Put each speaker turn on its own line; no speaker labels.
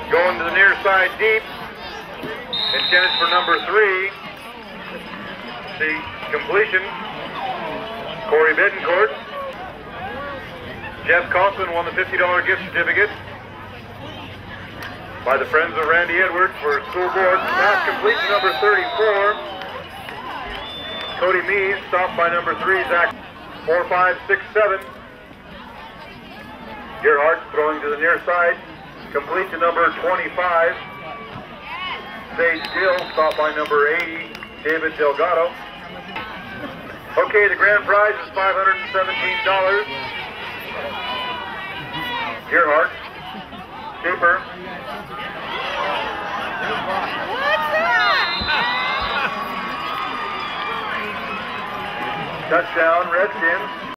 Going to the near side deep. Intended for number 3. See completion. Corey Bedencourt. Jeff Kaufman won the $50 gift certificate by the Friends of Randy Edwards for school board. Pass complete to number 34. Cody Mees stopped by number 3, Zach. 4, 5, 6, 7. Gerhardt throwing to the near side. Complete to number 25. Sage Gill stopped by number 80, David Delgado. Okay, the grand prize is $517. Gerhardt, Shaper. Touchdown, Redskins.